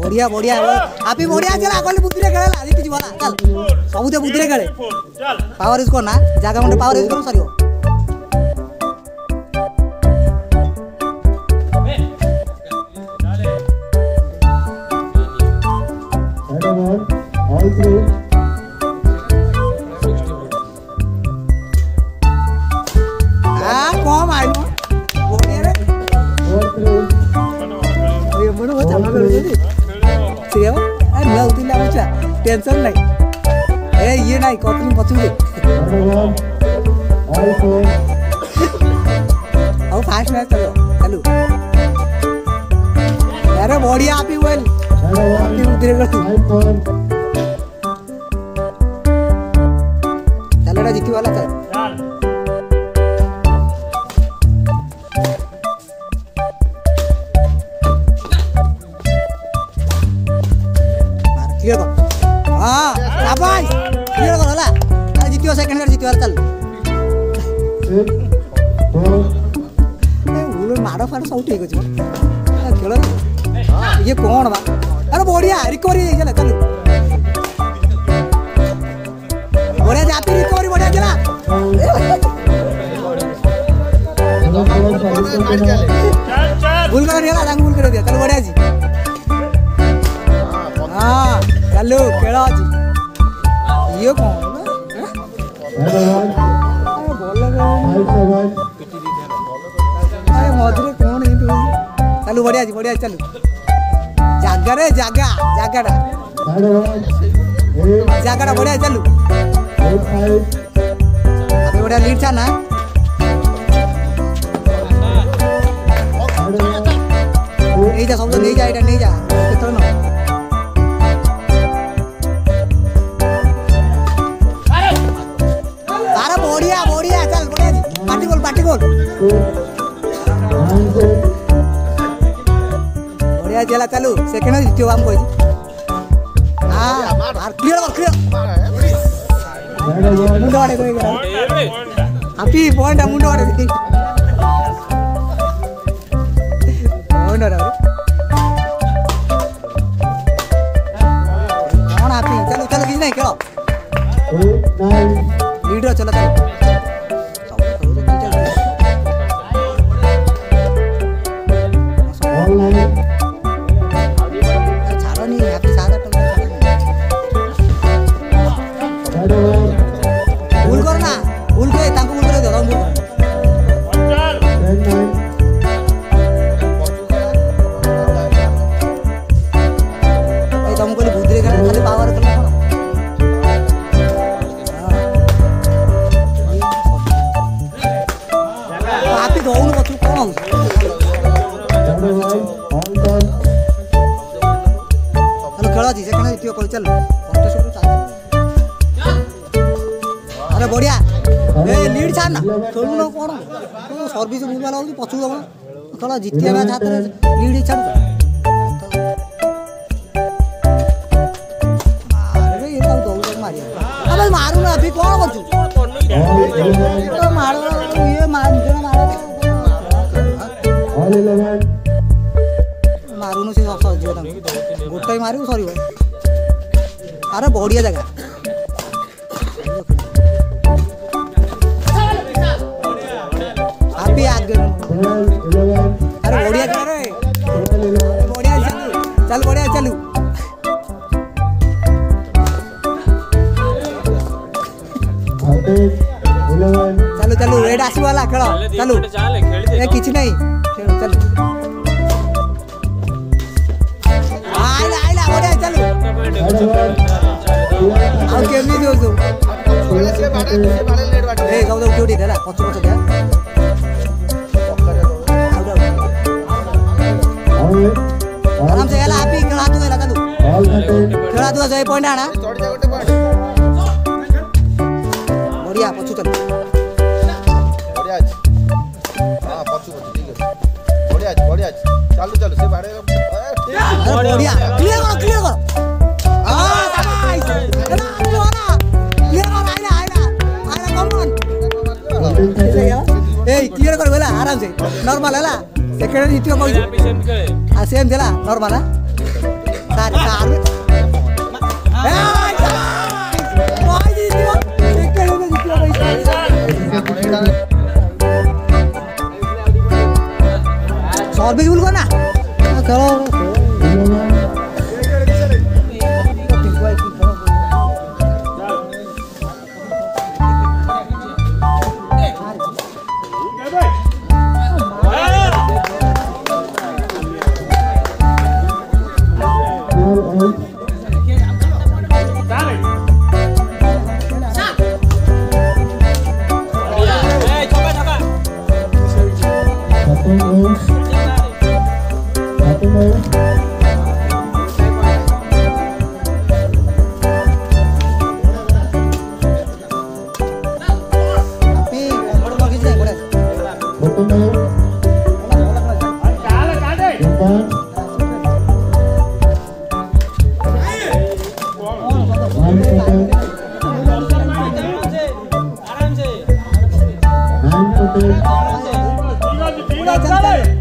बढ़िया बढ़िया आपी बढ़िया चला कहले बुद्धि रे खेला जीति जी वाला चल सब जे बुद्धि रे खेले पावर यूज करना जागा मुंडे पावर यूज करो सरियो all three कौन आई बढ़िया रे ये बड़ो बच्चा मगर सीओ ए मैं उतिला बच्चा टेंशन नहीं ए ये नहीं कतनी पछू दे all four अब फास्ट मैच चलो चलो अरे बढ़िया आपी वेल आपी उधर चल रे जीती वाला चल क्लियर कर हां शाबाश क्लियर कर हला अरे जीतियो सेकंड कर जीतियो चल ए उलो मारो फाड़ सब ठीक अछि खेल ये कौन बा अरे बढ़िया रिकवरी चल चल बढ़िया जाती रिकवरी बढ़िया चला भूल कर दिया रंग भूल कर दिया चल बढ़िया जी हां चलो खेल जी ये कौन अरे मधुरे कौन है तू चलो बढ़िया जी बढ़िया चलो जागा रे जागा जागाड़ा जागाड़ा बढ़िया चलो अबे बढ़िया लीड था ना नहीं जा समझो नहीं जा इधर नहीं जा कितना ना अरे बढ़िया बढ़िया चल बढ़िया जी पार्टी गोल बढ़िया चला चलो सेकंड जीतियो हम कोई हां मार क्लियर मुंडो वाले कोई करा आपी पॉइंट मुंडो वाले पॉइंट रे कौन आपी चलो चलो किसी नहीं खेलो लीडर चलो चलो अरे बढ़िया ए लीड छाड़ ना खेलू ना कौन सर्विस भूल वाला होगी पछू दबा खेल जीतिया मैच हाथ में लीड छाड़ अरे ये तो दौड़ मारिया अबे मारू ना अभी कौन करछु तो मारो ये मार मारू न से सब जीव गोटे मारू सर अरे बढ़िया जगह आप आगे अरे बढ़िया कर रे बढ़िया चल बढ़िया चलू चलो चलो रेड आसी वाला खेल चलो ए किछ नहीं खेल चलो आइला आइला बढ़िया चलो आ केमी जो जो से बाड़े लेट बाटे ए सब उठी उठी देला पछ पछ दे आराम से एला आपी खेला तू एला चलो खेला तू जाय पॉइंट आना चढ़ जा गोटे पॉइंट बढ़िया पछ चलो बढ़िया हां पछ ठीक है बढ़िया चालू चलो से बाड़े बढ़िया क्लियर कर हां नाइस एला क्लियर कर आइला कम ऑन ए क्लियर कर बोला आराम से नॉर्मल हैला सेकंड जीतियो कोई आ सेम देला नॉर्मल है सॉल्व भी बोल ना चलो आराम से